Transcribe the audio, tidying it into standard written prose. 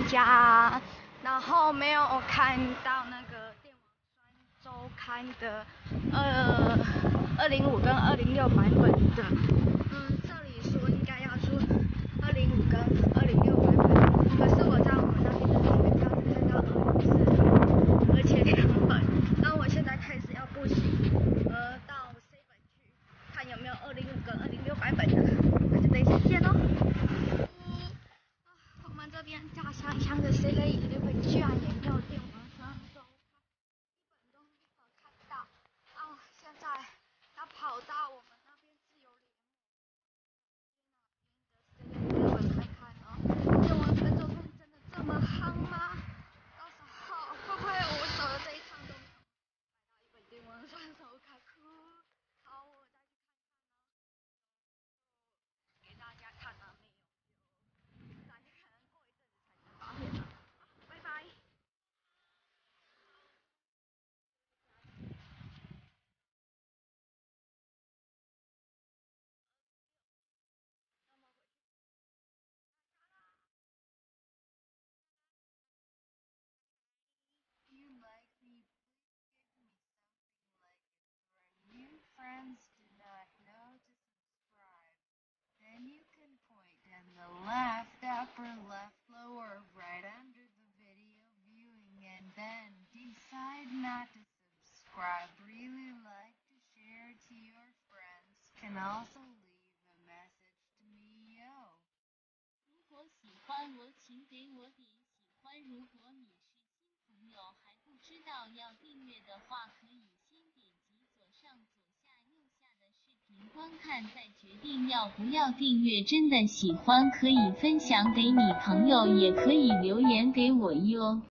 家，然后没有看到那个电玩酸周刊的205跟206版本的，照理说应该要出205跟206版本，可是我在我们那边的订阅票只看到204，而且2本，那我现在开始要步行，到 7去看有没有205跟206版本的，那就等一下见咯。我们这边大香香的7-11居然也没有电玩酸周刊，一本都没有看到。现在要跑到我们那边自由联盟那边的7-11看看哦，电玩酸周刊真的这么夯吗？到时候会不会我走的这一趟都没有买到一本电玩酸周刊？好，我再去看看哦，给大家看啊，没有，大家可能过一阵子才能发现了。拜拜。 New friends do not know to subscribe. Then you can point in the left, upper left, lower right under the video viewing and then decide not to subscribe. Really like to share to your friends. Can also leave a message to me, yo. 如果喜欢我请给我点喜欢，如果你是新朋友还不知道要订阅的话，可以先点击左上左下右下的视频观看，再决定要不要订阅。真的喜欢可以分享给你朋友，也可以留言给我哟。